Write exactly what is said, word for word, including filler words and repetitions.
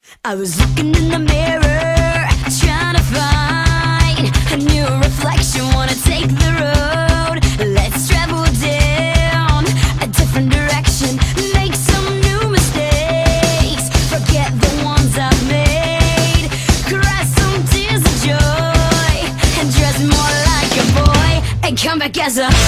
I was looking in the mirror, trying to find a new reflection. Wanna take the road, let's travel down a different direction. Make some new mistakes, forget the ones I've made. Cry some tears of joy, and dress more like a boy, and come back as a